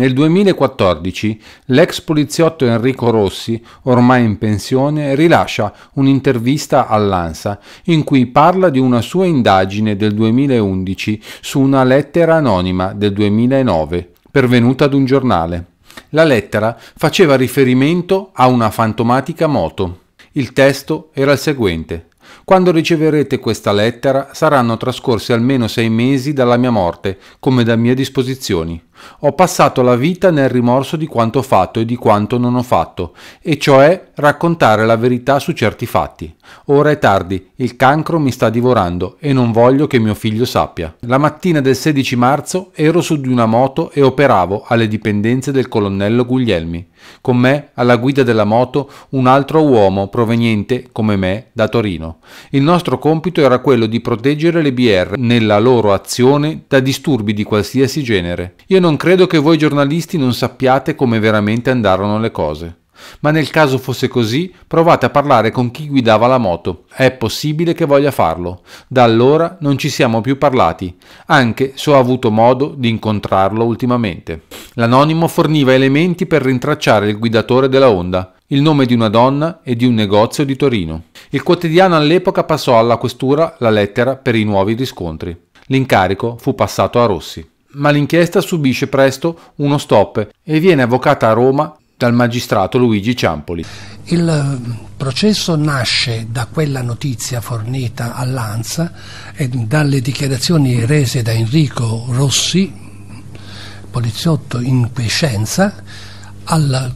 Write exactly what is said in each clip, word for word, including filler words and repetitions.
Nel duemilaquattordici l'ex poliziotto Enrico Rossi, ormai in pensione, rilascia un'intervista all'Ansa in cui parla di una sua indagine del duemilaundici su una lettera anonima del duemilanove pervenuta ad un giornale. La lettera faceva riferimento a una fantomatica moto. Il testo era il seguente: quando riceverete questa lettera saranno trascorsi almeno sei mesi dalla mia morte, come da mie disposizioni. Ho passato la vita nel rimorso di quanto ho fatto e di quanto non ho fatto, e cioè raccontare la verità su certi fatti. Ora è tardi, il cancro mi sta divorando e non voglio che mio figlio sappia. La mattina del sedici marzo ero su di una moto e operavo alle dipendenze del colonnello Guglielmi. Con me, alla guida della moto, un altro uomo proveniente, come me, da Torino. Il nostro compito era quello di proteggere le B R nella loro azione da disturbi di qualsiasi genere. Io non credo che voi giornalisti non sappiate come veramente andarono le cose. Ma nel caso fosse così, provate a parlare con chi guidava la moto. È possibile che voglia farlo. Da allora non ci siamo più parlati, anche se ho avuto modo di incontrarlo ultimamente. L'anonimo forniva elementi per rintracciare il guidatore della Honda, il nome di una donna e di un negozio di Torino. Il quotidiano all'epoca passò alla questura la lettera per i nuovi riscontri. L'incarico fu passato a Rossi. Ma l'inchiesta subisce presto uno stop e viene avvocata a Roma dal magistrato Luigi Ciampoli. Il processo nasce da quella notizia fornita all'Ansa e dalle dichiarazioni rese da Enrico Rossi, poliziotto in quiescenza, al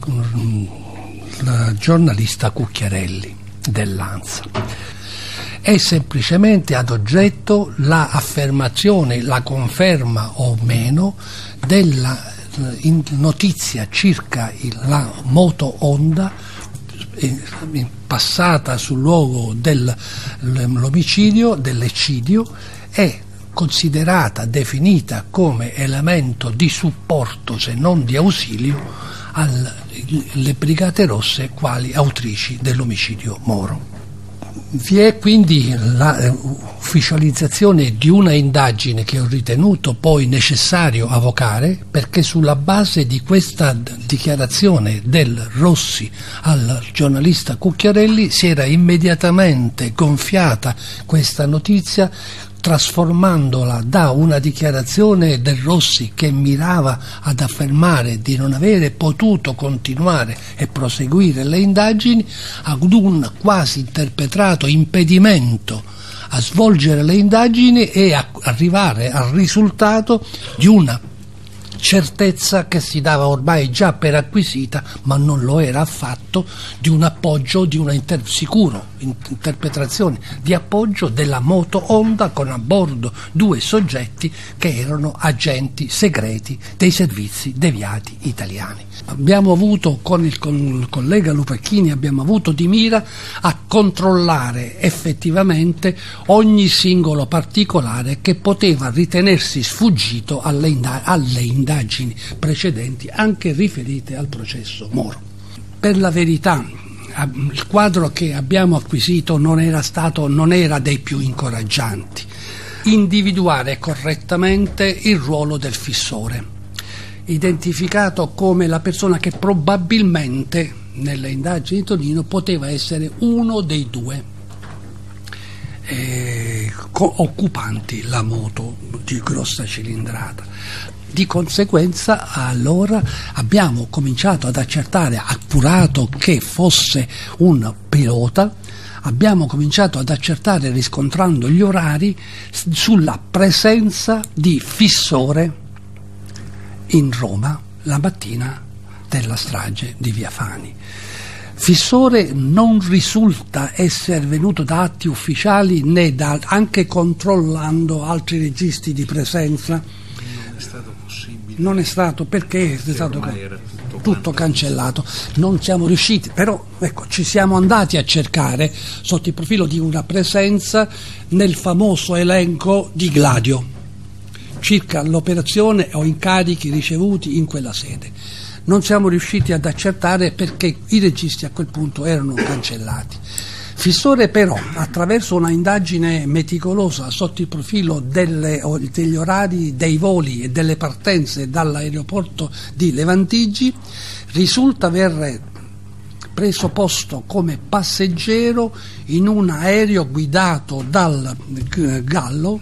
giornalista Cucchiarelli dell'Ansa. È semplicemente ad oggetto la affermazione, la conferma o meno della in notizia circa la moto Honda passata sul luogo dell'omicidio, dell'eccidio, è considerata, definita come elemento di supporto, se non di ausilio, alle Brigate Rosse quali autrici dell'omicidio Moro. Vi è quindi l'ufficializzazione di una indagine che ho ritenuto poi necessario avvocare, perché sulla base di questa dichiarazione del Rossi al giornalista Cucchiarelli si era immediatamente gonfiata questa notizia, trasformandola da una dichiarazione del Rossi che mirava ad affermare di non avere potuto continuare e proseguire le indagini ad un quasi interpretato impedimento a svolgere le indagini e a arrivare al risultato di una certezza che si dava ormai già per acquisita, ma non lo era affatto, di un appoggio, di una inter- sicuro interpretazione di appoggio della moto Honda con a bordo due soggetti che erano agenti segreti dei servizi deviati italiani. Abbiamo avuto con il, con il collega Lupacchini abbiamo avuto di mira a controllare effettivamente ogni singolo particolare che poteva ritenersi sfuggito alle, inda- alle indagini precedenti, anche riferite al processo Moro. Per la verità, il quadro che abbiamo acquisito non era stato, non era dei più incoraggianti. Individuare correttamente il ruolo del fissore, identificato come la persona che probabilmente nelle indagini di Torino poteva essere uno dei due eh, occupanti la moto di grossa cilindrata. Di conseguenza allora abbiamo cominciato ad accertare, appurato che fosse un pilota, abbiamo cominciato ad accertare, riscontrando gli orari, sulla presenza di fissore in Roma la mattina della strage di Via Fani. Fissore non risulta essere venuto da atti ufficiali né da, anche controllando altri registri di presenza. Non è stato possibile. Non è stato perché è stato era tutto, tutto cancellato. Non siamo riusciti, però ecco, ci siamo andati a cercare sotto il profilo di una presenza nel famoso elenco di Gladio circa l'operazione o incarichi ricevuti in quella sede. Non siamo riusciti ad accertare perché i registri a quel punto erano cancellati. Fissore però, attraverso una indagine meticolosa sotto il profilo delle, degli orari dei voli e delle partenze dall'aeroporto di Levantigi, risulta aver preso posto come passeggero in un aereo guidato dal Gallo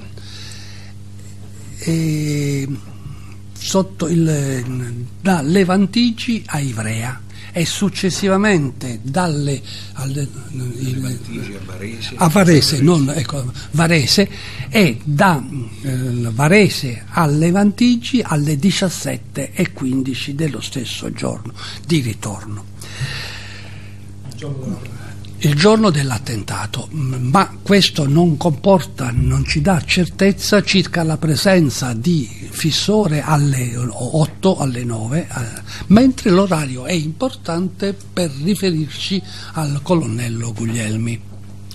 e sotto il, da Levantigi a Ivrea e successivamente dalle alle, il, a Varese, a Varese, non, ecco, Varese e da eh, Varese a Levantigi alle diciassette e quindici dello stesso giorno di ritorno. Il giorno dell'attentato, ma questo non comporta, non ci dà certezza circa la presenza di Fissore alle otto, alle nove, eh, mentre l'orario è importante per riferirci al colonnello Guglielmi.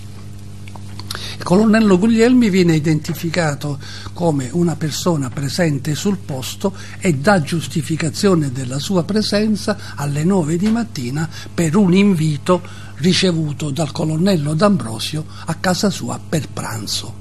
Il colonnello Guglielmi viene identificato come una persona presente sul posto e dà giustificazione della sua presenza alle nove di mattina per un invito ricevuto dal colonnello D'Ambrosio a casa sua per pranzo.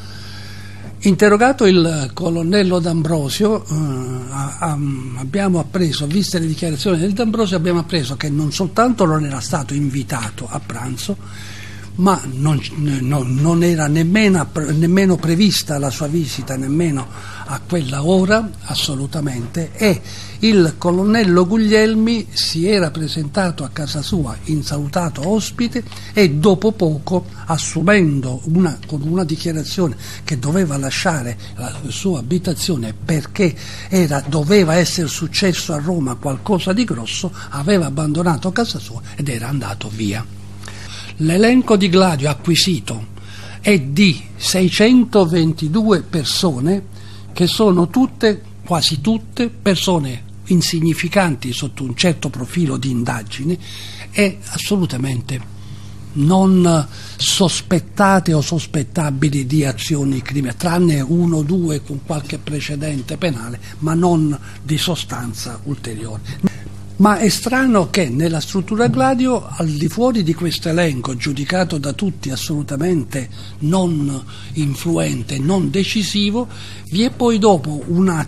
Interrogato il colonnello D'Ambrosio, eh, abbiamo appreso, viste le dichiarazioni del D'Ambrosio, abbiamo appreso che non soltanto non era stato invitato a pranzo, ma non, no, non era nemmeno, nemmeno prevista la sua visita, nemmeno a quella ora, assolutamente, e il colonnello Guglielmi si era presentato a casa sua insalutato ospite e dopo poco, assumendo una, con una dichiarazione che doveva lasciare la sua abitazione perché era, doveva essere successo a Roma qualcosa di grosso, aveva abbandonato casa sua ed era andato via. L'elenco di Gladio acquisito è di seicentoventidue persone che sono tutte, quasi tutte, persone insignificanti sotto un certo profilo di indagine e assolutamente non sospettate o sospettabili di azioni criminali, tranne uno o due con qualche precedente penale, ma non di sostanza ulteriore. Ma è strano che nella struttura Gladio, al di fuori di questo elenco, giudicato da tutti assolutamente non influente, non decisivo, vi è poi dopo una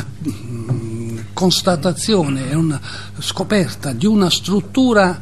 constatazione e una scoperta di una struttura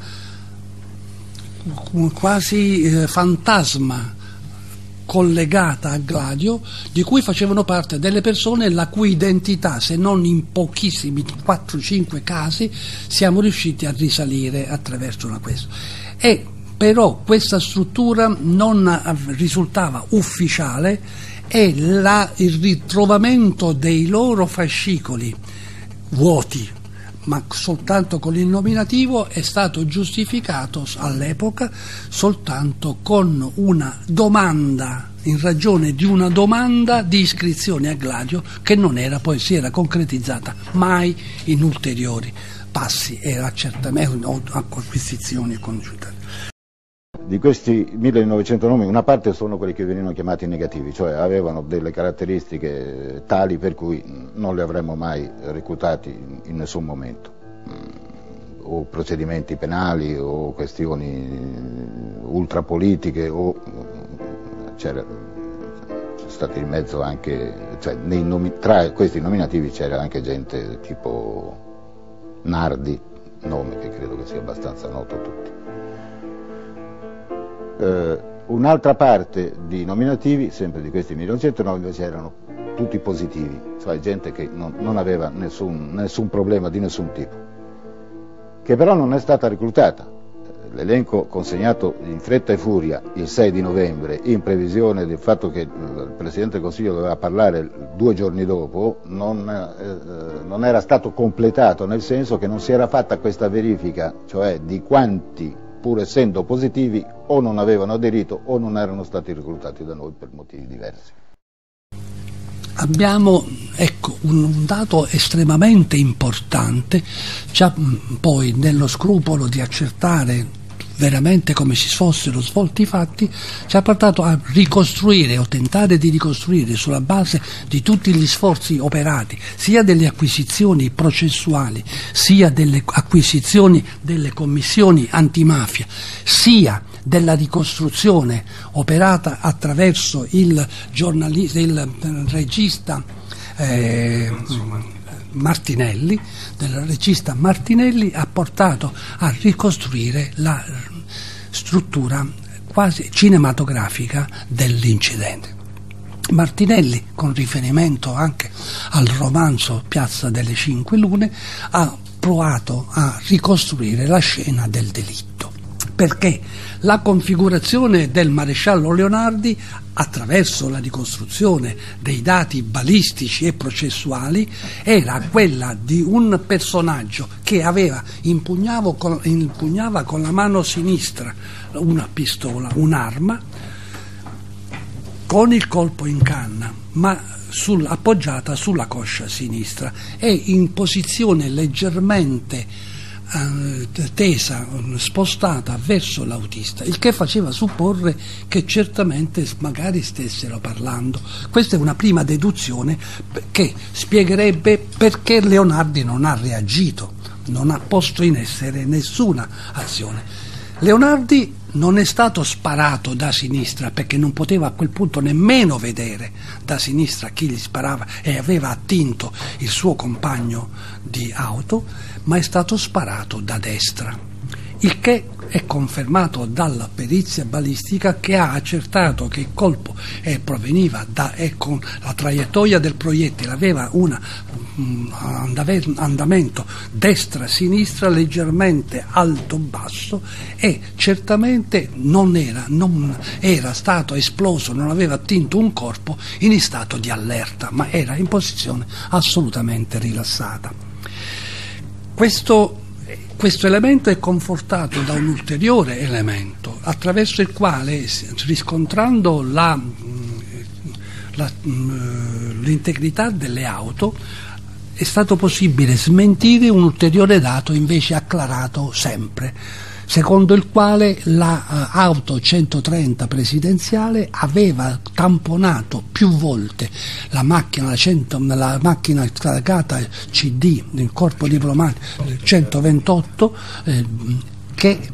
quasi eh, fantasma collegata a Gladio, di cui facevano parte delle persone la cui identità, se non in pochissimi quattro cinque casi, siamo riusciti a risalire attraverso una questo. E però questa struttura non risultava ufficiale e la, il ritrovamento dei loro fascicoli vuoti, ma soltanto con il nominativo, è stato giustificato all'epoca soltanto con una domanda, in ragione di una domanda di iscrizione a Gladio che non era, poi si era concretizzata mai in ulteriori passi e accertamenti o acquisizioni congiunte. Di questi millenovecento nomi, una parte sono quelli che venivano chiamati negativi, cioè avevano delle caratteristiche tali per cui non li avremmo mai reclutati in nessun momento, o procedimenti penali o questioni ultrapolitiche, o c'era stato in mezzo anche, cioè nei nomi, tra questi nominativi c'era anche gente tipo Nardi, nome che credo che sia abbastanza noto a tutti. Uh, un'altra parte di nominativi, sempre di questi millenovecentonove, invece erano tutti positivi, cioè gente che non, non aveva nessun, nessun problema di nessun tipo, che però non è stata reclutata. L'elenco consegnato in fretta e furia il sei di novembre, in previsione del fatto che il Presidente del Consiglio doveva parlare due giorni dopo, non, eh, non era stato completato, nel senso che non si era fatta questa verifica, cioè di quanti, pur essendo positivi, o non avevano aderito o non erano stati reclutati da noi per motivi diversi. Abbiamo, ecco, un dato estremamente importante, già poi nello scrupolo di accertare veramente come si fossero svolti i fatti, ci ha portato a ricostruire o tentare di ricostruire sulla base di tutti gli sforzi operati, sia delle acquisizioni processuali, sia delle acquisizioni delle commissioni antimafia, sia della ricostruzione operata attraverso il giornalista, il regista eh, Martinelli, del regista Martinelli, ha portato a ricostruire la struttura quasi cinematografica dell'incidente. Martinelli, con riferimento anche al romanzo Piazza delle Cinque Lune, ha provato a ricostruire la scena del delitto, perché la configurazione del maresciallo Leonardi, attraverso la ricostruzione dei dati balistici e processuali, era quella di un personaggio che aveva impugnavo con, impugnava con la mano sinistra una pistola, un'arma, con il colpo in canna, ma sul, appoggiata sulla coscia sinistra e in posizione leggermente eh, tesa, spostata verso l'autista, il che faceva supporre che certamente magari stessero parlando. Questa è una prima deduzione che spiegherebbe perché Leonardi non ha reagito, non ha posto in essere nessuna azione. Leonardi non è stato sparato da sinistra, perché non poteva a quel punto nemmeno vedere da sinistra chi gli sparava e aveva attinto il suo compagno di auto, ma è stato sparato da destra, il che è confermato dalla perizia balistica, che ha accertato che il colpo eh, proveniva da e con la traiettoria del proiettile aveva un um, andamento destra-sinistra leggermente alto-basso e certamente non era, non era stato esploso, non aveva attinto un corpo in stato di allerta, ma era in posizione assolutamente rilassata. Questo Questo elemento è confortato da un ulteriore elemento, attraverso il quale, riscontrando la, la, l'integrità delle auto, è stato possibile smentire un ulteriore dato invece acclarato sempre, secondo il quale l'auto centotrenta presidenziale aveva tamponato più volte la macchina, la, cento, la macchina caricata C D, il corpo diplomatico centoventotto, eh, che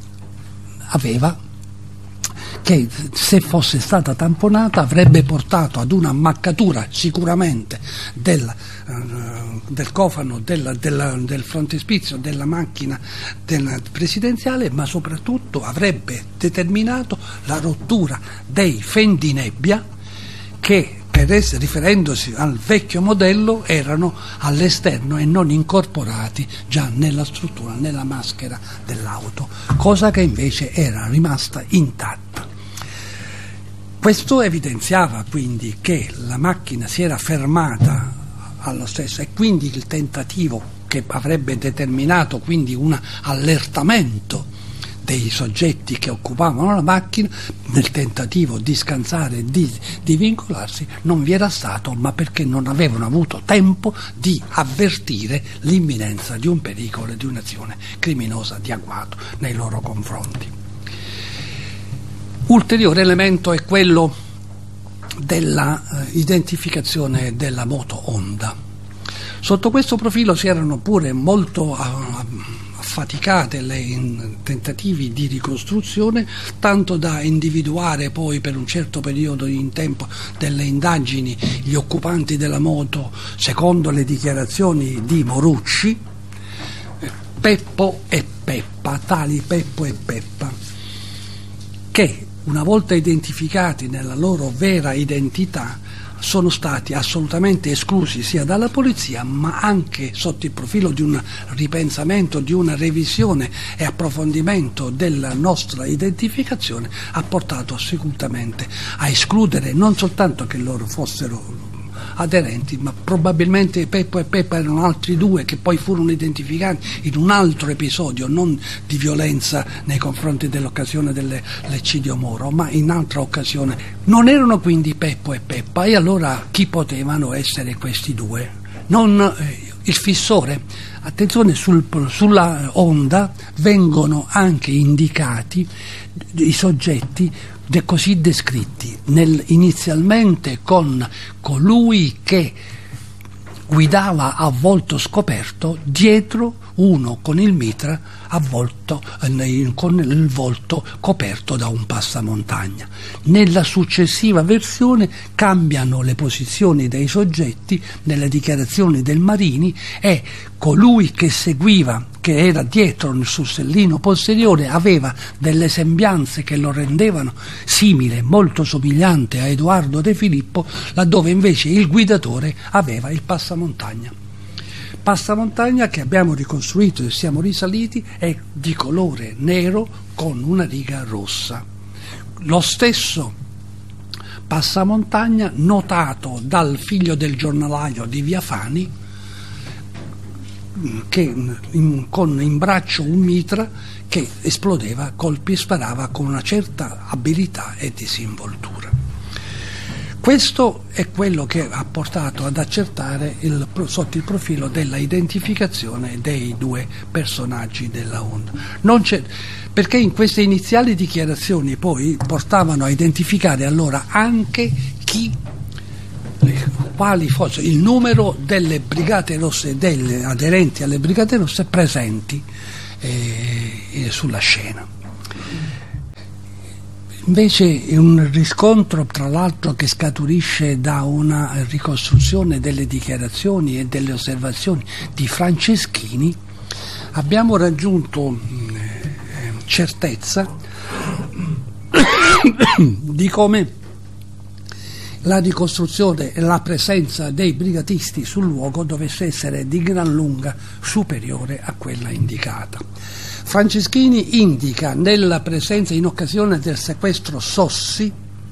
aveva che se fosse stata tamponata avrebbe portato ad un'ammaccatura sicuramente del, uh, del cofano, del, del, del frontespizio della macchina del presidenziale, ma soprattutto avrebbe determinato la rottura dei fendinebbia che, per essere, riferendosi al vecchio modello, erano all'esterno e non incorporati già nella struttura, nella maschera dell'auto, cosa che invece era rimasta intatta. Questo evidenziava quindi che la macchina si era fermata allo stesso, e quindi il tentativo che avrebbe determinato quindi un allertamento dei soggetti che occupavano la macchina nel tentativo di scansare e di, di vincolarsi non vi era stato, ma perché non avevano avuto tempo di avvertire l'imminenza di un pericolo e di un'azione criminosa di agguato nei loro confronti. Ulteriore elemento è quello della eh, identificazione della moto Honda. Sotto questo profilo si erano pure molto affaticate le tentativi di ricostruzione, tanto da individuare poi per un certo periodo in tempo delle indagini gli occupanti della moto, secondo le dichiarazioni di Morucci, Peppo e Peppa, tali Peppo e Peppa, che una volta identificati nella loro vera identità sono stati assolutamente esclusi sia dalla polizia, ma anche sotto il profilo di un ripensamento, di una revisione e approfondimento della nostra identificazione, ha portato sicuramente a escludere non soltanto che loro fossero aderenti, ma probabilmente Peppo e Peppa erano altri due che poi furono identificati in un altro episodio, non di violenza nei confronti dell'occasione dell'eccidio Moro, ma in altra occasione. Non erano quindi Peppo e Peppa, e allora chi potevano essere questi due? Non eh, il fissore. Attenzione, sul, sulla Honda vengono anche indicati i soggetti de così descritti, nel, inizialmente con colui che guidava a volto scoperto dietro uno con il mitra avvolto, eh, con il volto coperto da un passamontagna. Nella successiva versione cambiano le posizioni dei soggetti nelle dichiarazioni del Marini, e colui che seguiva, che era dietro nel sussellino posteriore, aveva delle sembianze che lo rendevano simile, molto somigliante a Edoardo De Filippo, laddove invece il guidatore aveva il passamontagna. Passamontagna che abbiamo ricostruito e siamo risaliti è di colore nero con una riga rossa. Lo stesso passamontagna notato dal figlio del giornalaio di Via Fani, che in, con in braccio un mitra che esplodeva colpi e sparava con una certa abilità e disinvoltura. Questo è quello che ha portato ad accertare il, sotto il profilo della identificazione dei due personaggi della Onda. Non c'è, perché in queste iniziali dichiarazioni poi portavano a identificare allora anche chi, quali fosse il numero delle Brigate Rosse, delle aderenti alle Brigate Rosse presenti eh, sulla scena. Invece un riscontro, tra l'altro, che scaturisce da una ricostruzione delle dichiarazioni e delle osservazioni di Franceschini, abbiamo raggiunto eh, certezza di come la ricostruzione e la presenza dei brigatisti sul luogo dovesse essere di gran lunga superiore a quella indicata. Franceschini indica nella presenza, in occasione del sequestro Sossi,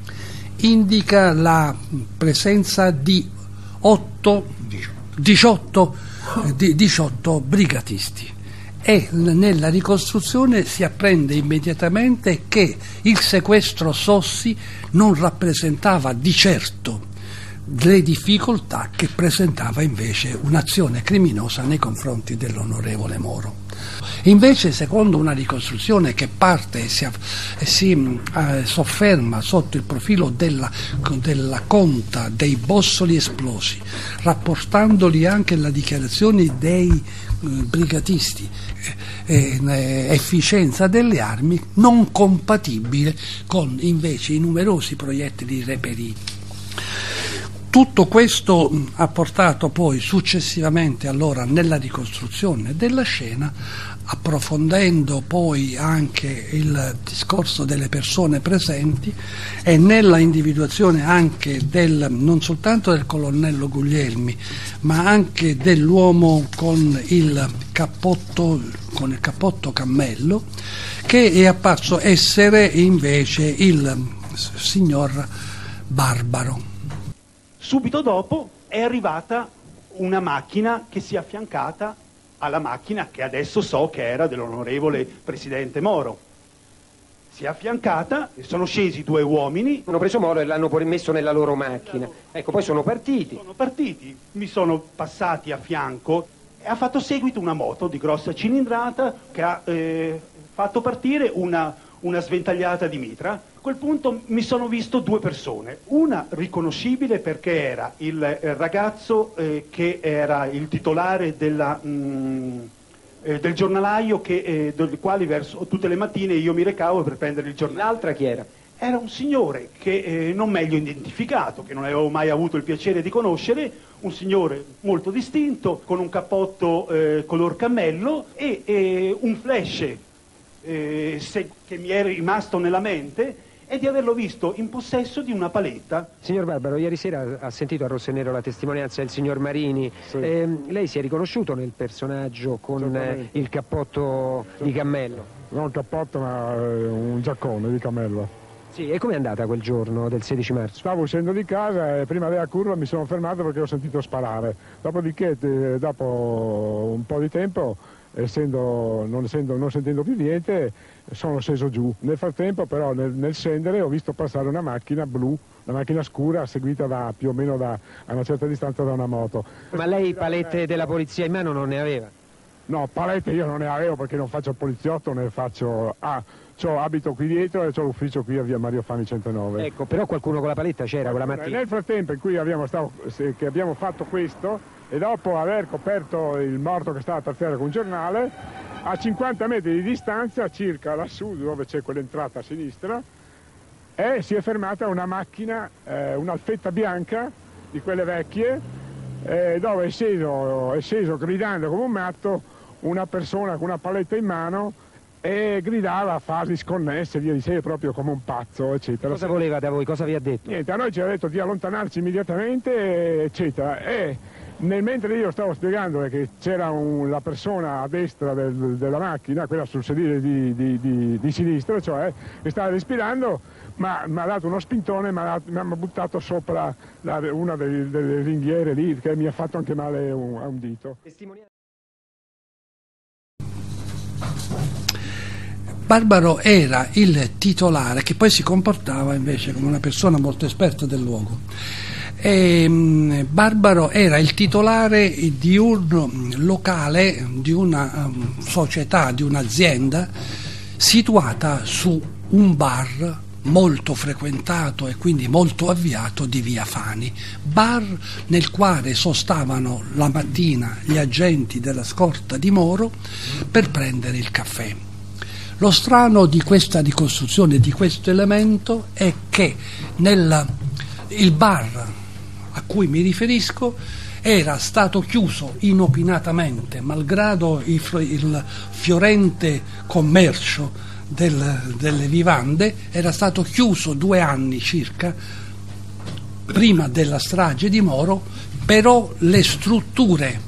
indica la presenza di otto, diciotto, diciotto brigatisti, e nella ricostruzione si apprende immediatamente che il sequestro Sossi non rappresentava di certo le difficoltà che presentava invece un'azione criminosa nei confronti dell'onorevole Moro. Invece, secondo una ricostruzione che parte e si, si eh, sofferma sotto il profilo della, della conta dei bossoli esplosi, rapportandoli anche alle dichiarazioni dei eh, brigatisti, eh, eh, efficienza delle armi non compatibile con invece i numerosi proiettili reperiti. Tutto questo ha portato poi successivamente allora nella ricostruzione della scena, approfondendo poi anche il discorso delle persone presenti e nella individuazione anche del, non soltanto del colonnello Guglielmi, ma anche dell'uomo con il cappotto, con il cappotto cammello, che è apparso essere invece il signor Barbaro. Subito dopo è arrivata una macchina che si è affiancata alla macchina che adesso so che era dell'onorevole presidente Moro. Si è affiancata e sono scesi due uomini. Hanno preso Moro e l'hanno poi messo nella loro macchina. Ecco, poi sono partiti. Sono partiti, mi sono passati a fianco e ha fatto seguito una moto di grossa cilindrata che ha eh, fatto partire una, una sventagliata di mitra. A quel punto mi sono visto due persone, una riconoscibile perché era il ragazzo eh, che era il titolare della, mh, eh, del giornalaio che, eh, del quale verso tutte le mattine io mi recavo per prendere il giornale. L'altra chi era? Era un signore che eh, non meglio identificato, che non avevo mai avuto il piacere di conoscere, un signore molto distinto, con un cappotto eh, color cammello e eh, un flash eh, se, che mi è rimasto nella mente, e di averlo visto in possesso di una paletta. Signor Barbaro, ieri sera ha sentito a Rosso e Nero la testimonianza del signor Marini. Sì. Eh, lei si è riconosciuto nel personaggio con eh, il cappotto sì. di cammello? Non un cappotto, ma un giaccone di cammello. Sì, e com'è andata quel giorno del sedici marzo? Stavo uscendo di casa e prima della curva mi sono fermato perché ho sentito sparare. Dopodiché, dopo un po' di tempo, essendo, non, essendo, non sentendo più niente, sono sceso giù. Nel frattempo però nel, nel scendere ho visto passare una macchina blu, una macchina scura seguita da, più o meno da, a una certa distanza da una moto. Ma lei palette della polizia in mano non ne aveva? No, palette io non ne avevo perché non faccio il poliziotto, ne faccio... Ah, c'ho, abito qui dietro e c'ho l'ufficio qui a via Mario Fani centonove. Ecco, però qualcuno con la paletta c'era, con la mattina? Nel frattempo in cui abbiamo, stato, che abbiamo fatto questo, e dopo aver coperto il morto che stava per terra con un giornale, a cinquanta metri di distanza, circa lassù dove c'è quell'entrata a sinistra, e si è fermata una macchina, eh, un'Alfetta bianca di quelle vecchie, eh, dove è sceso, è sceso gridando come un matto una persona con una paletta in mano e gridava a fasi sconnesse, via di sé, proprio come un pazzo, eccetera. Cosa voleva da voi? Cosa vi ha detto? Niente, a noi ci ha detto di allontanarci immediatamente, eccetera. E nel mentre io stavo spiegando che c'era un, la persona a destra del, della macchina, quella sul sedile di, di, di, di sinistra, cioè, che stava respirando, ma mi ha dato uno spintone e mi ha buttato sopra la, una delle, delle ringhiere lì, che mi ha fatto anche male un, a un dito. Barbaro era il titolare, che poi si comportava invece come una persona molto esperta del luogo. E Barbaro era il titolare di un locale, di una um, società, di un'azienda situata su un bar molto frequentato e quindi molto avviato di via Fani, bar nel quale sostavano la mattina gli agenti della scorta di Moro per prendere il caffè. Lo strano di questa ricostruzione, di questo elemento, è che nel, il bar a cui mi riferisco era stato chiuso inopinatamente, malgrado il, il fiorente commercio del, delle vivande, era stato chiuso due anni circa prima della strage di Moro, però le strutture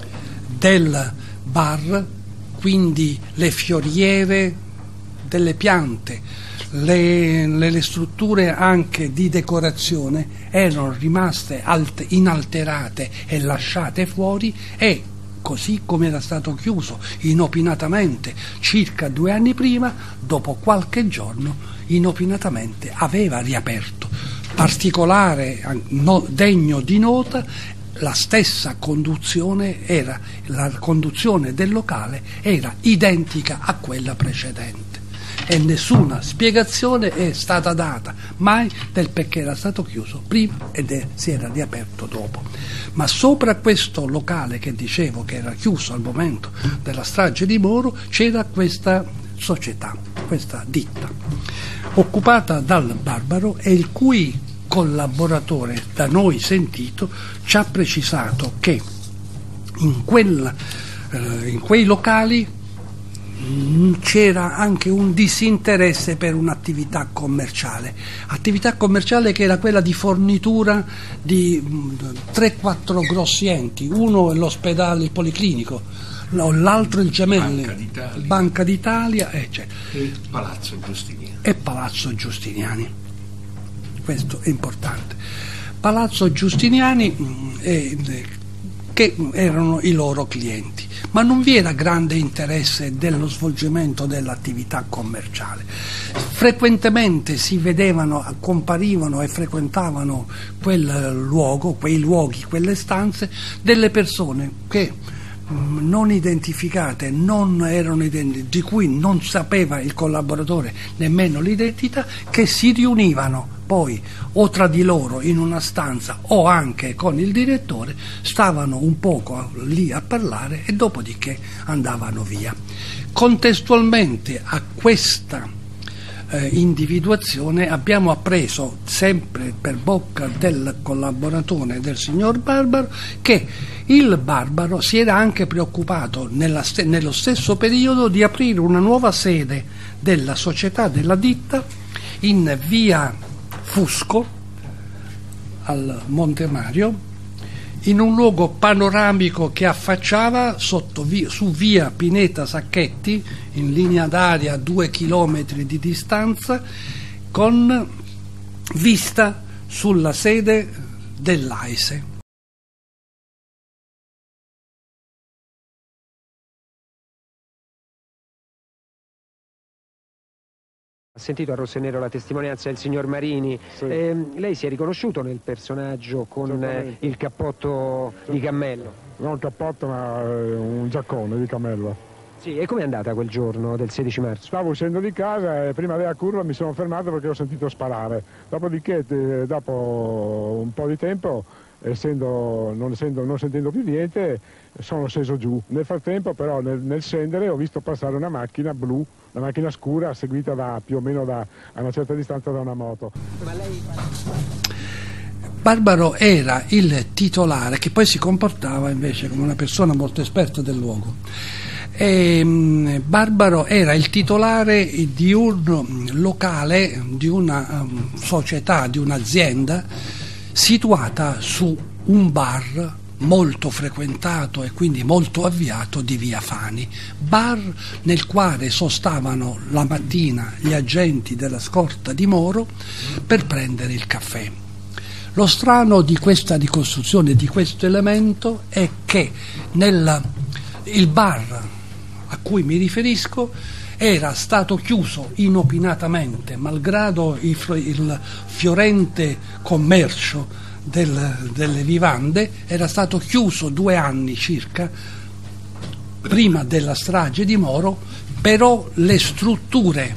del bar, quindi le fioriere delle piante, le, le, le strutture anche di decorazione erano rimaste alt- inalterate e lasciate fuori, e così come era stato chiuso inopinatamente circa due anni prima, dopo qualche giorno inopinatamente aveva riaperto. Particolare, no, degno di nota, la stessa conduzione era, la conduzione del locale era identica a quella precedente e nessuna spiegazione è stata data mai del perché era stato chiuso prima ed è, si era riaperto dopo. Ma sopra questo locale che dicevo che era chiuso al momento della strage di Moro c'era questa società, questa ditta occupata dal Barbaro, e il cui collaboratore da noi sentito ci ha precisato che in, quel, eh, in quei locali c'era anche un disinteresse per un'attività commerciale, attività commerciale che era quella di fornitura di tre quattro grossi enti, uno è l'ospedale, il policlinico, l'altro il Gemelli, Banca d'Italia, Banca d'Italia eccetera. E Palazzo Giustiniani. E Palazzo Giustiniani. Questo è importante. Palazzo Giustiniani eh, che erano i loro clienti, ma non vi era grande interesse dello svolgimento dell'attività commerciale. Frequentemente si vedevano, comparivano e frequentavano quel luogo, quei luoghi, quelle stanze, delle persone che mh, non identificate, non erano ident- di cui non sapeva il collaboratore nemmeno l'identità, che si riunivano poi o tra di loro in una stanza o anche con il direttore, stavano un poco lì a parlare e dopodiché andavano via. Contestualmente a questa eh, individuazione abbiamo appreso, sempre per bocca del collaboratore del signor Barbaro, che il Barbaro si era anche preoccupato nella st- nello stesso periodo di aprire una nuova sede della società, della ditta, in via Fusco al Monte Mario, in un luogo panoramico che affacciava sotto via, su via Pineta Sacchetti, in linea d'aria a due chilometri di distanza, con vista sulla sede dell'AISE. Ha sentito a Rossonero la testimonianza del signor Marini. Sì. Eh, lei si è riconosciuto nel personaggio con eh, il cappotto di cammello? Non un cappotto, ma un giaccone di cammello. Sì, e com'è andata quel giorno del sedici marzo? Stavo uscendo di casa e prima della curva mi sono fermato perché ho sentito sparare. Dopodiché, dopo un po' di tempo, essendo, non, essendo, non sentendo più niente, sono sceso giù. Nel frattempo però nel, nel scendere ho visto passare una macchina blu, una macchina scura seguita da, più o meno da, a una certa distanza da una moto. Barbaro era il titolare, che poi si comportava invece come una persona molto esperta del luogo. E Barbaro era il titolare di un locale, di una um, società, di un'azienda situata su un bar molto frequentato e quindi molto avviato di via Fani, bar nel quale sostavano la mattina gli agenti della scorta di Moro per prendere il caffè. Lo strano di questa ricostruzione, di questo elemento, è che nel, il bar a cui mi riferisco era stato chiuso inopinatamente, malgrado il, il fiorente commercio del, delle vivande, era stato chiuso due anni circa prima della strage di Moro, però le strutture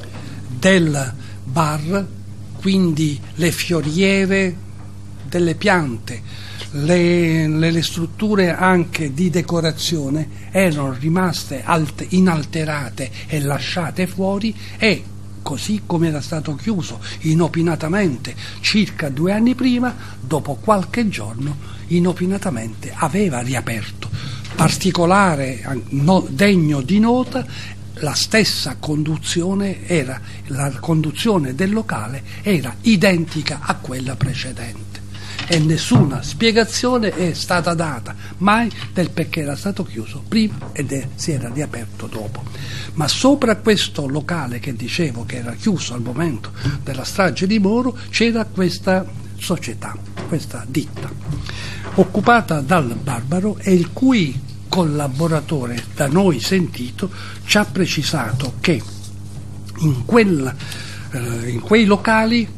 del bar, quindi le fioriere delle piante, Le, le, le strutture anche di decorazione erano rimaste alt, inalterate e lasciate fuori, e così come era stato chiuso inopinatamente circa due anni prima, dopo qualche giorno inopinatamente aveva riaperto. Particolare, no, degno di nota, la stessa conduzione era, la conduzione del locale era identica a quella precedente. E nessuna spiegazione è stata data mai del perché era stato chiuso prima ed è, si era riaperto dopo. Ma sopra questo locale che dicevo che era chiuso al momento della strage di Moro c'era questa società, questa ditta, occupata dal Barbaro, e il cui collaboratore da noi sentito ci ha precisato che in, quel, eh, in quei locali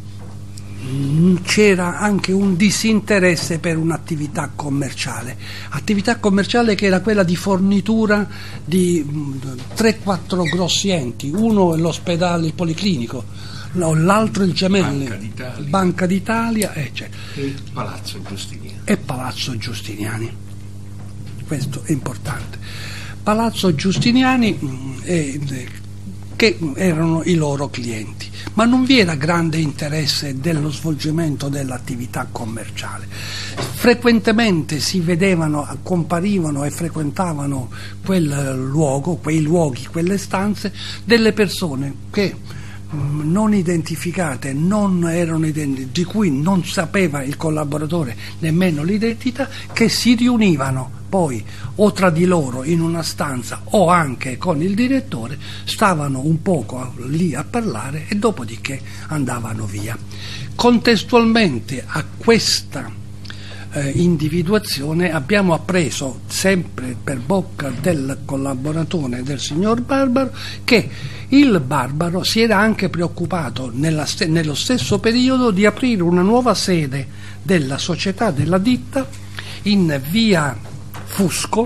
c'era anche un disinteresse per un'attività commerciale, attività commerciale che era quella di fornitura di tre quattro grossi enti, uno è l'ospedale, il policlinico, l'altro il Gemelli, Banca d'Italia, Banca d'Italia eccetera. E Palazzo Giustiniani. E Palazzo Giustiniani, questo è importante. Palazzo Giustiniani eh, che erano i loro clienti, ma non vi era grande interesse dello svolgimento dell'attività commerciale. Frequentemente si vedevano, comparivano e frequentavano quel luogo, quei luoghi, quelle stanze, delle persone che mh, non identificate, non erano ident- di cui non sapeva il collaboratore nemmeno l'identità, che si riunivano poi o tra di loro in una stanza o anche con il direttore, stavano un poco lì a parlare e dopodiché andavano via. Contestualmente a questa eh, individuazione abbiamo appreso, sempre per bocca del collaboratore del signor Barbaro, che il Barbaro si era anche preoccupato nella st- nello stesso periodo di aprire una nuova sede della società, della ditta, in via Fusco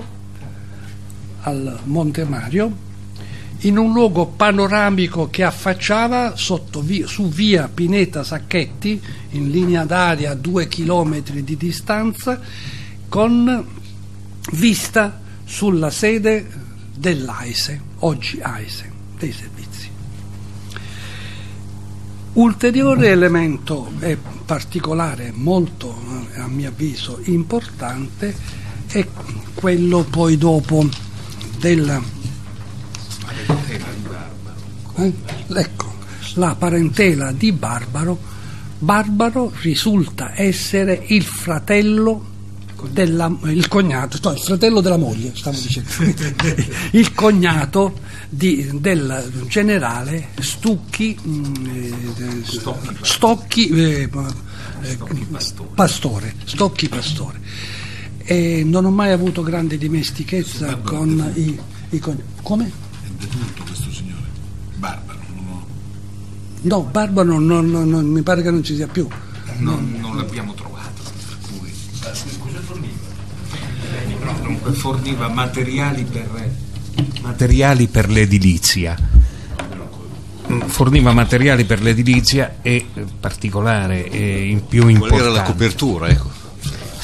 al Monte Mario, in un luogo panoramico che affacciava sotto via, su via Pineta Sacchetti, in linea d'aria a due chilometri di distanza, con vista sulla sede dell'AISE, oggi AISE, dei servizi. Ulteriore elemento e particolare, molto a mio avviso importante, è quello poi dopo della eh? ecco, la parentela di Barbaro. Barbaro risulta essere il fratello della, il cognato, no, il fratello della moglie, stavo dicendo, il cognato di, del generale Stucchi, eh, Stocchi, Stocchi eh, Stocchi Pastore. Pastore, Stocchi Pastore. E non ho mai avuto grande dimestichezza con i, i con... come? È defunto questo signore Barbaro, non ho... no, Barbaro non, non, non, mi pare che non ci sia più, non, non l'abbiamo trovato, per cui cosa forniva? Dunque forniva materiali per materiali per l'edilizia forniva materiali per l'edilizia e particolare e in più importante, qual era la copertura, ecco.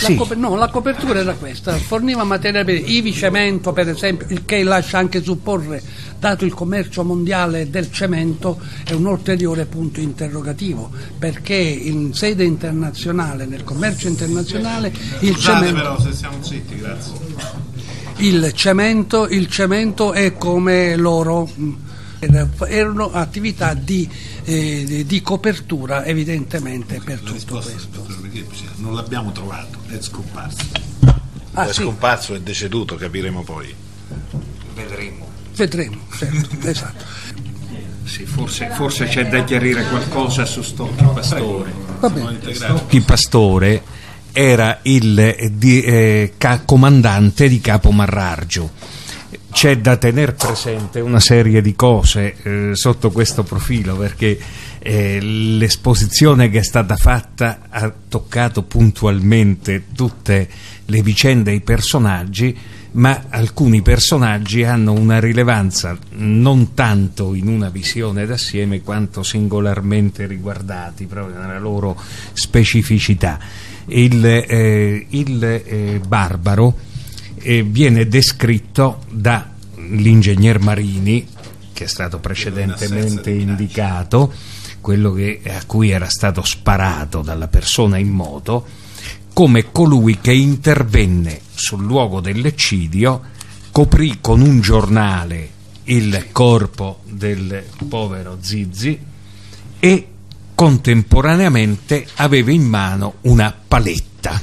Sì. La no, la copertura era questa, forniva materia prima, ivi cemento per esempio, il che lascia anche supporre, dato il commercio mondiale del cemento, è un ulteriore punto interrogativo, perché in sede internazionale, nel commercio internazionale, il Scusate cemento... però, se siamo zitti, grazie. Il cemento, il cemento è come l'oro, erano attività di, eh, di copertura evidentemente per La tutto risposta, questo. Non l'abbiamo trovato, è scomparso. Ah, è sì. scomparso, è deceduto, capiremo poi. Vedremo. Vedremo, certo, esatto. Sì, forse, forse c'è da chiarire qualcosa su Stocchi Pastore. Va bene. Stocchi Pastore era il di, eh, ca- comandante di Capo Marraggio. C'è da tener presente una serie di cose eh, sotto questo profilo, perché eh, l'esposizione che è stata fatta ha toccato puntualmente tutte le vicende e i personaggi, ma alcuni personaggi hanno una rilevanza non tanto in una visione d'assieme quanto singolarmente riguardati proprio nella loro specificità. Il, eh, il eh, Barbaro eh, viene descritto dall'ingegner Marini, che è stato precedentemente indicato, quello che, a cui era stato sparato dalla persona in moto, come colui che intervenne sul luogo dell'eccidio, coprì con un giornale il corpo del povero Zizi e contemporaneamente aveva in mano una paletta,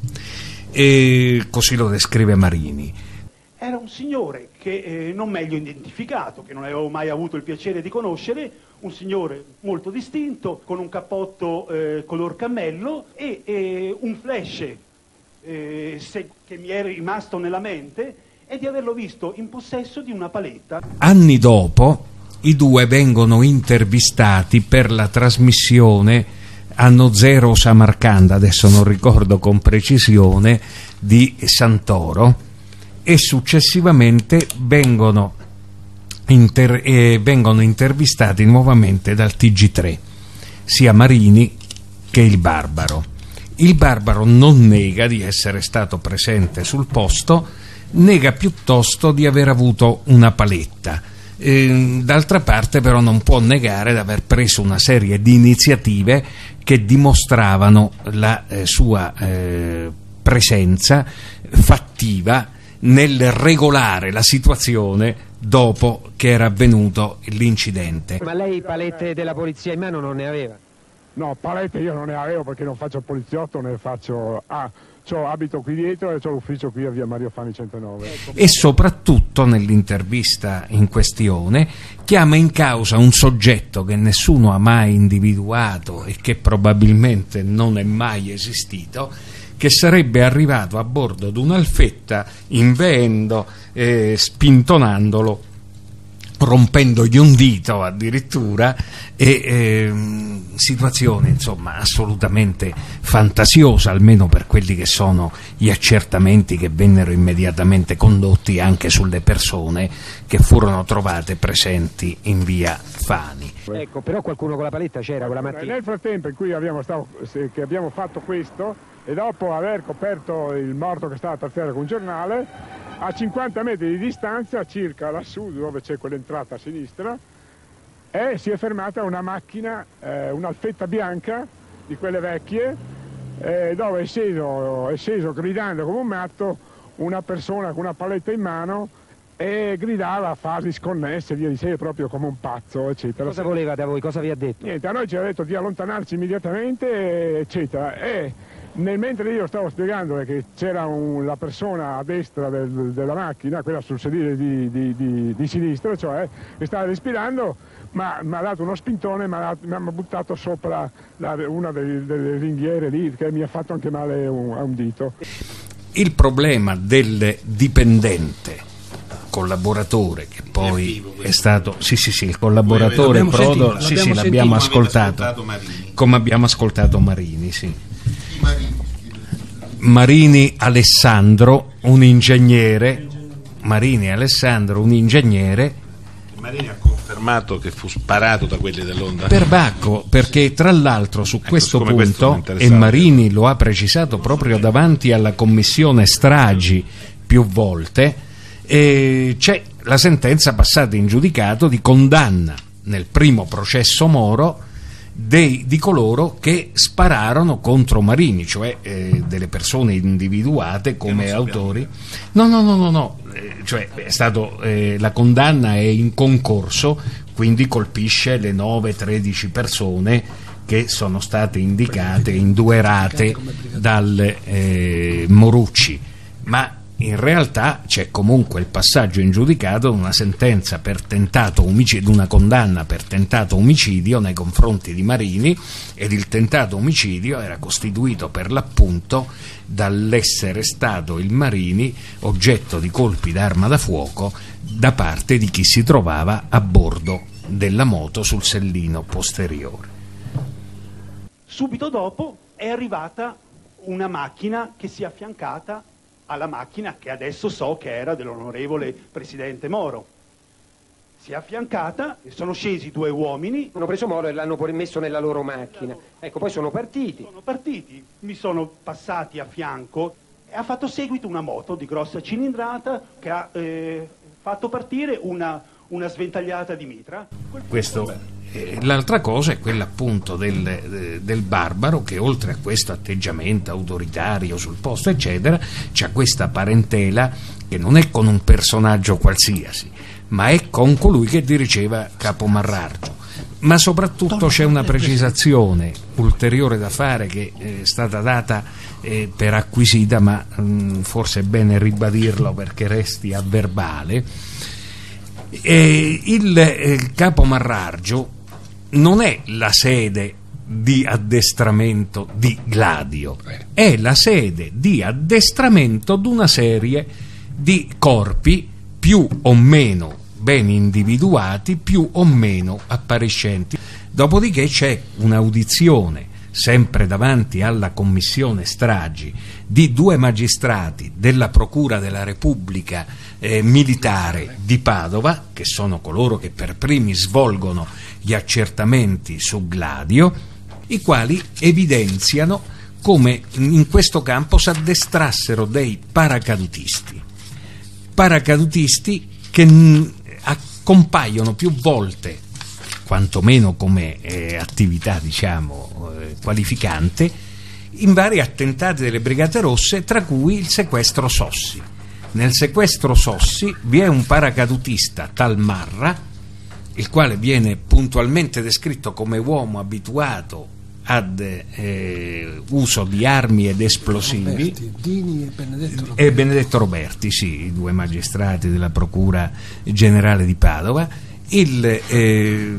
e così lo descrive Marini. Era un signore che eh, non meglio identificato, che non avevo mai avuto il piacere di conoscere, un signore molto distinto, con un cappotto eh, color cammello e eh, un flash eh, se, che mi è rimasto nella mente è di averlo visto in possesso di una paletta. Anni dopo i due vengono intervistati per la trasmissione Anno Zero Samarcanda, adesso non ricordo con precisione, di Santoro, e successivamente vengono, inter- eh, vengono intervistati nuovamente dal T G tre, sia Marini che il Barbaro. Il Barbaro non nega di essere stato presente sul posto, nega piuttosto di aver avuto una paletta. Eh, d'altra parte però non può negare di aver preso una serie di iniziative che dimostravano la eh, sua eh, presenza fattiva nel regolare la situazione dopo che era avvenuto l'incidente. Ma lei palette della polizia in mano non ne aveva? No, palette io non ne avevo perché non faccio poliziotto, ne faccio... Ah, c'ho, abito qui dietro e c'ho l'ufficio qui a via Mario Fani centonove. E soprattutto nell'intervista in questione chiama in causa un soggetto che nessuno ha mai individuato e che probabilmente non è mai esistito, che sarebbe arrivato a bordo di un'alfetta inveendo, eh, spintonandolo, rompendogli un dito addirittura, e eh, situazione insomma assolutamente fantasiosa, almeno per quelli che sono gli accertamenti che vennero immediatamente condotti anche sulle persone che furono trovate presenti in via Fani. Ecco, però qualcuno con la paletta c'era quella mattina. Nel frattempo in cui abbiamo, stato, che abbiamo fatto questo, e dopo aver coperto il morto che stava per terra con un giornale, a cinquanta metri di distanza, circa lassù dove c'è quell'entrata a sinistra, e si è fermata una macchina, eh, un'alfetta bianca di quelle vecchie, eh, dove è sceso, è sceso gridando come un matto una persona con una paletta in mano e gridava a fasi sconnesse, via di sé, proprio come un pazzo, eccetera. Cosa voleva da voi? Cosa vi ha detto? Niente, a noi ci ha detto di allontanarci immediatamente, eccetera. E nel mentre io stavo spiegando che c'era un, la persona a destra del, della macchina, quella sul sedile di, di, di, di sinistra, cioè, che stava respirando, ma mi ha dato uno spintone, mi ha buttato sopra la, una delle, delle ringhiere lì, che mi ha fatto anche male un, a un dito. Il problema del dipendente collaboratore che poi è, è stato sì sì sì il collaboratore Prodo, sì sì l'abbiamo ascoltato, ascoltato come abbiamo ascoltato Marini, sì. Marini. Marini Alessandro, un ingegnere, Marini Alessandro, un ingegnere. Marini ha confermato Fermato che fu sparato da quelli dell'Onda. Perbacco, perché tra l'altro su ecco, questo punto, e Marini lo ha precisato proprio davanti alla commissione Stragi più volte, eh, c'è la sentenza passata in giudicato di condanna nel primo processo Moro dei, di coloro che spararono contro Marini, cioè eh, delle persone individuate come autori. No, no, no, no, no. Eh, cioè è stato, eh, la condanna è in concorso, quindi colpisce le nove tredici persone che sono state indicate, induerate dal eh, Morucci, ma in realtà c'è comunque il passaggio in giudicato di una sentenza per tentato omicidio, una condanna per tentato omicidio nei confronti di Marini, ed il tentato omicidio era costituito per l'appunto dall'essere stato il Marini oggetto di colpi d'arma da fuoco da parte di chi si trovava a bordo della moto sul sellino posteriore. Subito dopo è arrivata una macchina che si è affiancata alla macchina che adesso so che era dell'onorevole presidente Moro. Si è affiancata e sono scesi due uomini. Hanno preso Moro e l'hanno poi messo nella loro macchina. Ecco, poi sono partiti. Sono partiti, mi sono passati a fianco e ha fatto seguito una moto di grossa cilindrata che ha eh, fatto partire una, una sventagliata di mitra. Questo... L'altra cosa è quella appunto del, del Barbaro, che oltre a questo atteggiamento autoritario sul posto eccetera c'ha questa parentela che non è con un personaggio qualsiasi, ma è con colui che dirigeva Capo Marrargio. Ma soprattutto c'è una precisazione ulteriore da fare che è stata data eh, per acquisita, ma mh, forse è bene ribadirlo perché resti a verbale. Eh, il eh, Capo Marrargio non è la sede di addestramento di Gladio, è la sede di addestramento di una serie di corpi più o meno ben individuati, più o meno appariscenti. Dopodiché c'è un'audizione sempre davanti alla commissione Stragi di due magistrati della Procura della Repubblica eh, militare di Padova, che sono coloro che per primi svolgono gli accertamenti su Gladio, i quali evidenziano come in questo campo si addestrassero dei paracadutisti, paracadutisti che n- compaiono più volte, quantomeno come eh, attività diciamo eh, qualificante, in vari attentati delle Brigate Rosse, tra cui il sequestro Sossi. Nel sequestro Sossi vi è un paracadutista tal Marra, il quale viene puntualmente descritto come uomo abituato ad eh, uso di armi ed esplosivi. Roberti, Dini e Benedetto Roberti. E Benedetto Roberti, sì, i due magistrati della Procura Generale di Padova. Il eh,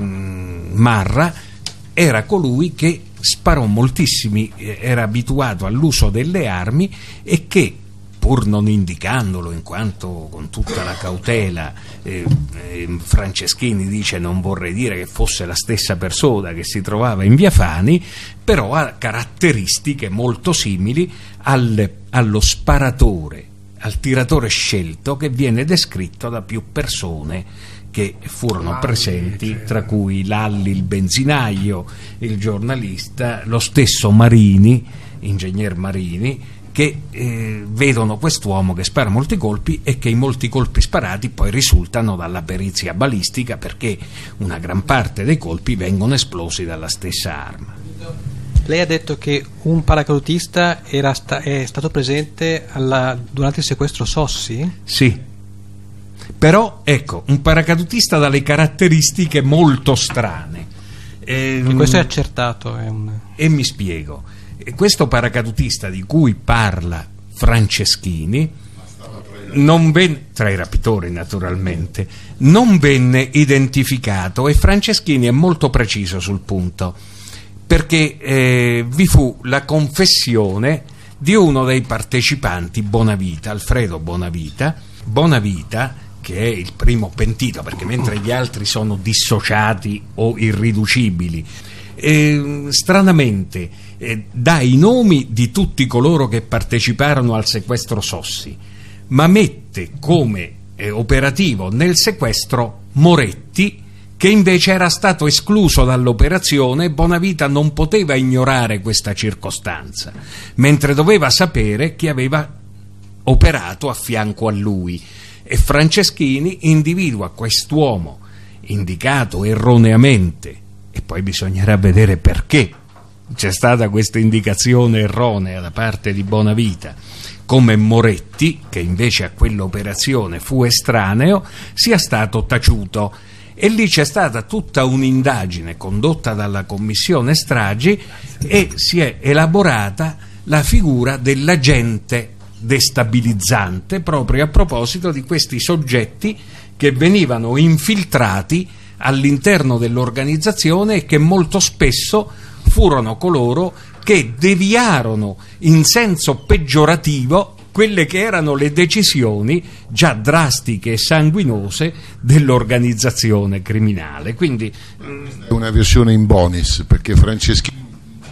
Marra era colui che sparò moltissimi, eh, era abituato all'uso delle armi e che, pur non indicandolo in quanto con tutta la cautela eh, eh, Franceschini dice non vorrei dire che fosse la stessa persona che si trovava in via Fani, però ha caratteristiche molto simili al, allo sparatore, al tiratore scelto che viene descritto da più persone che furono presenti, tra cui Lalli il benzinaio, il giornalista, lo stesso Marini, ingegner Marini, che eh, vedono quest'uomo che spara molti colpi e che i molti colpi sparati poi risultano dalla perizia balistica, perché una gran parte dei colpi vengono esplosi dalla stessa arma. Lei ha detto che un paracadutista era sta- è stato presente alla, durante il sequestro Sossi? Sì, però ecco, un paracadutista dalle caratteristiche molto strane. E questo è accertato. È un... E mi spiego. Questo paracadutista di cui parla Franceschini non venne, tra i rapitori naturalmente, non venne identificato, e Franceschini è molto preciso sul punto, perché eh, vi fu la confessione di uno dei partecipanti, Bonavita, Alfredo Bonavita, Bonavita che è il primo pentito, perché mentre gli altri sono dissociati o irriducibili, eh, stranamente eh, dà i nomi di tutti coloro che parteciparono al sequestro Sossi, ma mette come eh, operativo nel sequestro Moretti, che invece era stato escluso dall'operazione, e Bonavita non poteva ignorare questa circostanza, mentre doveva sapere chi aveva operato a fianco a lui. E Franceschini individua quest'uomo, indicato erroneamente, e poi bisognerà vedere perché c'è stata questa indicazione erronea da parte di Bonavita, come Moretti, che invece a quell'operazione fu estraneo, sia stato taciuto. E lì c'è stata tutta un'indagine condotta dalla commissione Stragi e si è elaborata la figura dell'agente destabilizzante, proprio a proposito di questi soggetti che venivano infiltrati all'interno dell'organizzazione e che molto spesso furono coloro che deviarono in senso peggiorativo quelle che erano le decisioni già drastiche e sanguinose dell'organizzazione criminale. Quindi è una versione in bonus, perché Franceschini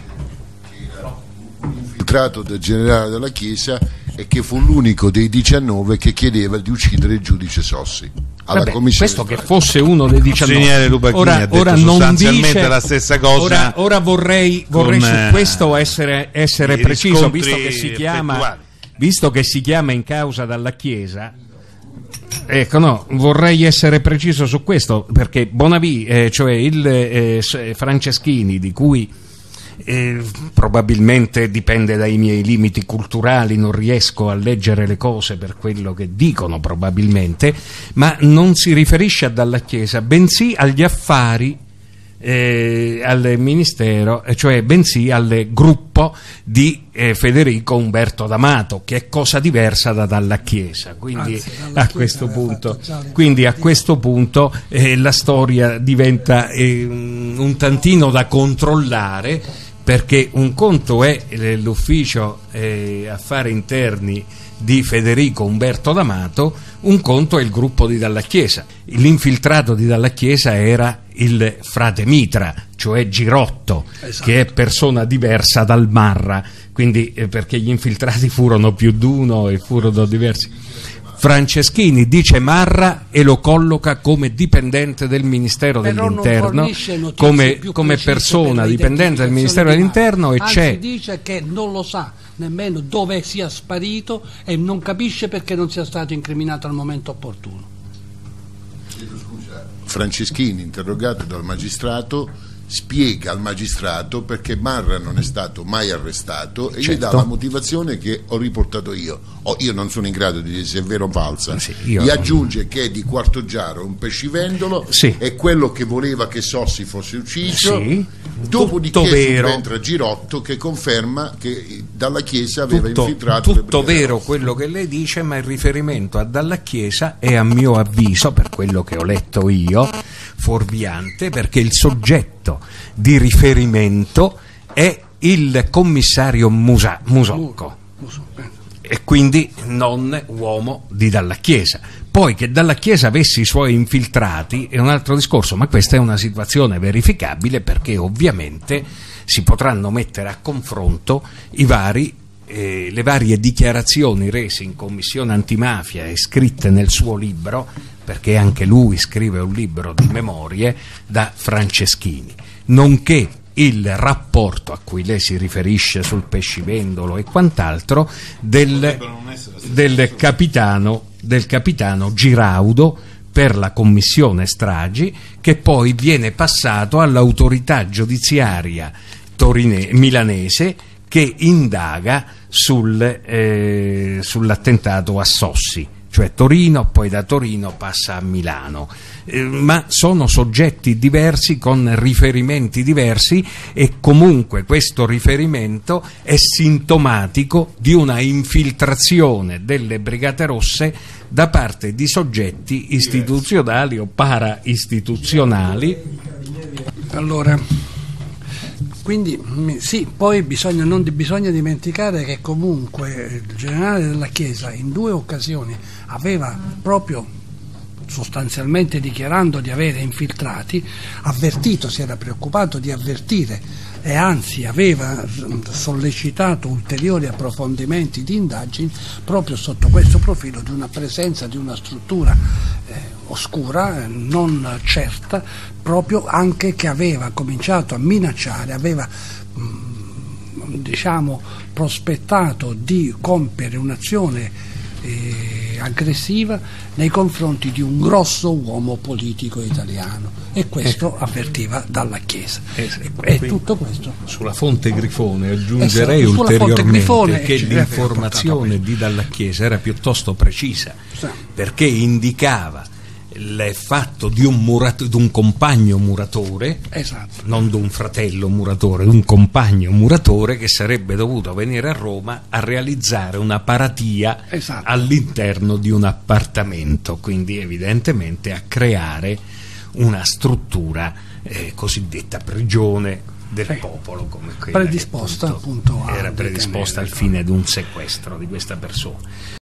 era infiltrato del generale della Chiesa e che fu l'unico dei diciannove che chiedeva di uccidere il giudice Sossi. Vabbè, questo che fosse uno dei diciannove. Ora, ha detto ora non dice la stessa cosa. Ora, ora vorrei, vorrei su questo essere, essere preciso, visto che si chiama effettuali. Visto che si chiama in causa dalla Chiesa. Ecco, no, vorrei essere preciso su questo, perché Bonavita, eh, cioè il eh, Franceschini, di cui eh, probabilmente dipende dai miei limiti culturali, non riesco a leggere le cose per quello che dicono probabilmente, ma non si riferisce a Dalla Chiesa, bensì agli affari Eh, al ministero, cioè bensì al gruppo di eh, Federico Umberto D'Amato, che è cosa diversa da Dalla Chiesa. Quindi Anzi, a questo punto, quindi a questo punto eh, la storia diventa eh, un tantino da controllare, perché un conto è eh, l'ufficio eh, affari interni di Federico Umberto D'Amato, un conto è il gruppo di Dalla Chiesa. L'infiltrato di Dalla Chiesa era il frate Mitra, cioè Girotto, esatto, che è persona diversa dal Marra, quindi eh, perché gli infiltrati furono più d'uno e furono diversi. Franceschini dice Marra e lo colloca come dipendente del Ministero Però dell'Interno, come, come persona dipendente del Ministero dell'Interno, e Anzi, c'è dice che non lo sa nemmeno dove sia sparito e non capisce perché non sia stato incriminato al momento opportuno. Franceschini, interrogato dal magistrato, spiega al magistrato perché Marra non è stato mai arrestato e certo. gli dà la motivazione che ho riportato io. Oh, io non sono in grado di dire se è vero o falsa. Sì, io... Gli aggiunge che è di Quartogiaro un pescivendolo, sì. è quello che voleva che Sossi fosse ucciso. Sì. Dopodiché subentra Girotto che conferma che Dalla Chiesa aveva tutto, infiltrato tutto le vero quello che lei dice, ma il riferimento a Dalla Chiesa è, a mio avviso, per quello che ho letto io, fuorviante, perché il soggetto di riferimento è il commissario Musa, Musocco, e quindi non uomo di Dalla Chiesa. Poi che Dalla Chiesa avesse i suoi infiltrati è un altro discorso, ma questa è una situazione verificabile, perché ovviamente si potranno mettere a confronto i vari, eh, le varie dichiarazioni rese in commissione antimafia e scritte nel suo libro, perché anche lui scrive un libro di memorie, da Franceschini, nonché il rapporto a cui lei si riferisce sul pescivendolo e quant'altro del, del capitano del capitano Giraudo per la commissione Stragi, che poi viene passato all'autorità giudiziaria torine, milanese, che indaga sul, eh, sull'attentato a Sossi, cioè Torino, poi da Torino passa a Milano, eh, ma sono soggetti diversi con riferimenti diversi, e comunque questo riferimento è sintomatico di una infiltrazione delle Brigate Rosse da parte di soggetti istituzionali o para-istituzionali. Allora, quindi sì, poi bisogna, non bisogna dimenticare che comunque il generale della Chiesa in due occasioni aveva proprio, sostanzialmente dichiarando di avere infiltrati, avvertito, si era preoccupato di avvertire e anzi aveva sollecitato ulteriori approfondimenti di indagini proprio sotto questo profilo di una presenza di una struttura eh, oscura, non certa, proprio anche che aveva cominciato a minacciare, aveva mh, diciamo prospettato di compiere un'azione eh, aggressiva nei confronti di un grosso uomo politico italiano, e questo ecco. avvertiva dalla Chiesa. Eh, e e tutto questo sulla fonte Grifone aggiungerei esatto, ulteriormente Grifone che l'informazione di Dalla Chiesa era piuttosto precisa, sì. perché indicava il fatto di un, murato, di un compagno muratore, esatto. non di un fratello muratore, di un compagno muratore che sarebbe dovuto venire a Roma a realizzare una paratia esatto. all'interno di un appartamento, quindi evidentemente a creare una struttura eh, cosiddetta prigione del sì. popolo, come quella predisposta che appunto, appunto era predisposta al fine di un sequestro di questa persona.